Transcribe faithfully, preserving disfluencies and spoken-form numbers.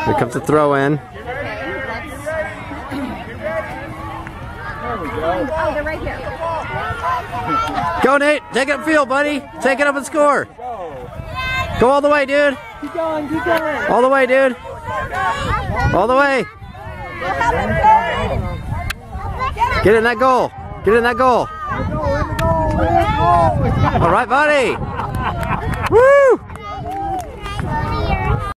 Here comes the throw in. There we go. Oh, they're right here. Go, Nate. Take it upfield, buddy. Take it up and score. Go all the way, dude. Keep going, keep going. All the way, dude. All the way. Get in that goal. Get in that goal. All right, buddy. Woo!